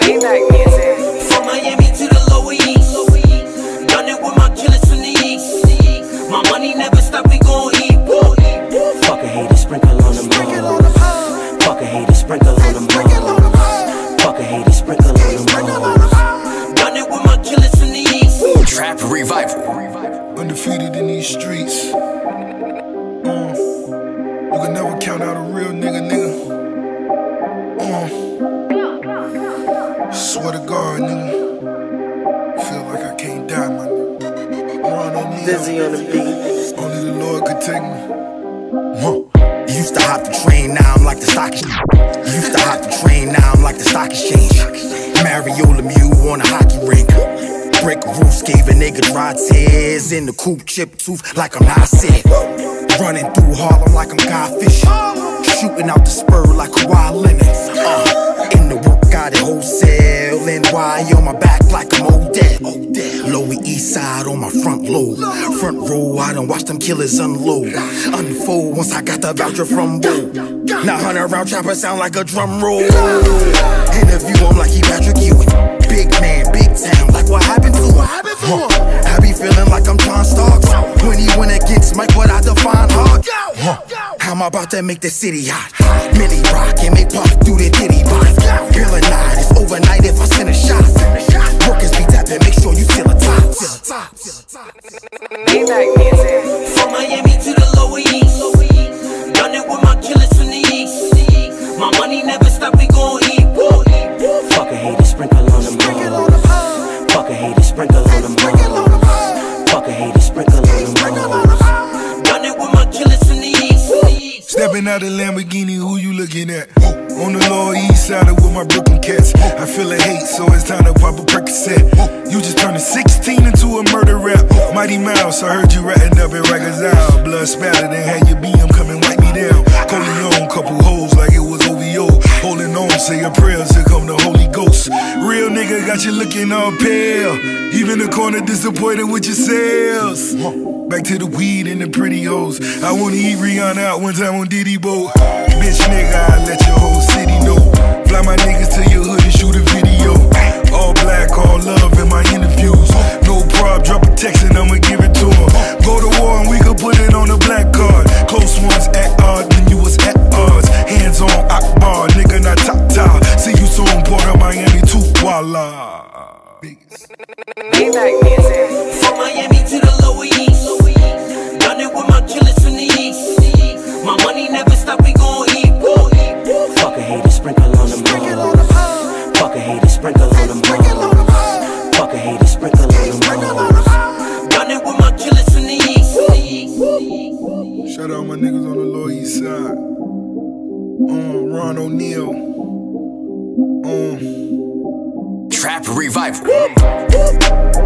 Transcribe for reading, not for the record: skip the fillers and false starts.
Maybach music. From Miami to the Lower East, done it with my killers from the East. My money never stop, we gon' eat. Fuck a hater, sprinkle on them hoes. Fuck a hater, sprinkle on them hoes. Fuck a hater, sprinkle on them hoes. Done it with my killers from the East. Trap Revival. Undefeated in these streets. You can never count out a real nigga. Swear to God, nigga. Feel like I can't die, my nigga. Dizzy on the beat. Only the Lord could take me. Used to hop the train, now I'm like the stock exchange. Used to hop the train, now I'm like the stock exchange. Mario Lemieux on a hockey rink. Brick roofs gave a nigga dry tears. In the coupe, chip tooth like I'm not sick. Running through Harlem like I'm Guy Fisher. Shooting out the spur like Kawhi Leonard. In the work, got it wholesale. NY on my back like I'm Odell. Lower East Side on my front load. Front row, I done watch them killers unload. Unfold once I got the voucher from Bo. Now 100 round chopper sound like a drum roll. Interview him like he Patrick Ewing. Big man, big town, like what happened to him? I be feeling like I'm John Starks when he went against Mike, but I define hard. How am I about to make the city hot? Millie rock and make pop through the ditty box. Bill and night, it's overnight if I send a shot. Workers be tapping, make sure you feel a top. Maybach music. From Miami to the Lower East, done it with my killers from the East. My money never stop, we gon' eat. Fuck a hater, sprinkle on them hoes. Fuck a hater, sprinkle on them hoes. Fuck a hater, sprinkle on them hoes. Done it with my killers from the East. Stepping out the Lamborghini, who you looking at? On the Lower East Side with my Brooklyn cats. I feel the hate, so it's time to pop a Percocet. You just turned a 16 into a murder rap. Mighty Mouse, I heard you ratting up at Rikers Isle. Blood spattered and had your BM come and wipe me down. Corleone, couple hoes like it was OVO. Holding on, say your prayers, here come the Holy Ghost. Real nigga got you looking all pale. Even the corner disappointed with your sales. Back to the weed and the pretty hoes. I wanna eat Rihanna out one time on Diddy boat. Bitch nigga, I let your whole city know. Fly my niggas to your hood and shoot a video. All black, all love in my interviews. No prob, drop a text and I'ma give it to him. Go to war and we could put it on a black card. Close ones act odd when you was at odds. Hands on Akbar, nigga not top. See you soon, Port of Miami too, voila. Maybach music. From Miami to the Lower East, done it with my killers from the East. My money never stop, we gon' eat. Fuck a hater, sprinkle on them hoes. Fuck a hater, sprinkle on them hoes. Fuck a hater, sprinkle on them hoes. Done it with my killers from the East. Shout out my niggas on the Lower East Side. Ron O'Neal. Trap Revival.